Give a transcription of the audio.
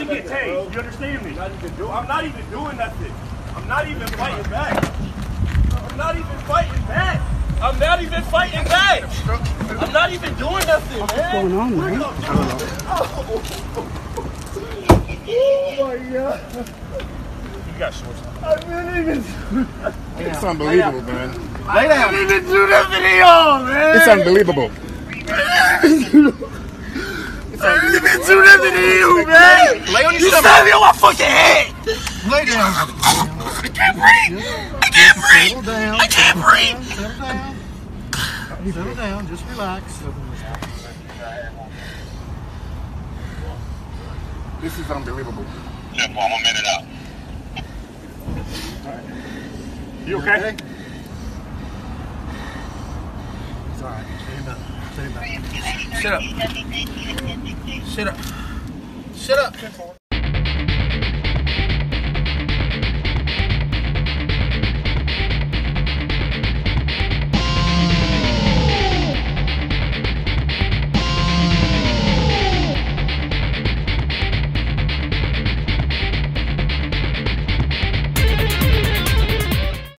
to get tased. You understand me? I'm not even doing nothing. I'm not even fighting back. I'm not even fighting back. I'm not even fighting back. I'm not even doing nothing, man. What's going on, man? Oh my God. You got shorts on. I didn't even do that. It's unbelievable, man. I didn't even do the video, man. It's unbelievable. I didn't even do the video, man. Lay on your You stabbed me on my fucking head. Lay down. I can't breathe. I can't breathe. I can't breathe. Settle down. Just relax. This is unbelievable. Yeah, well, I'm a minute out. You okay? It's all right. Stand up. Stand up. Shut up. Shut up. Shut up.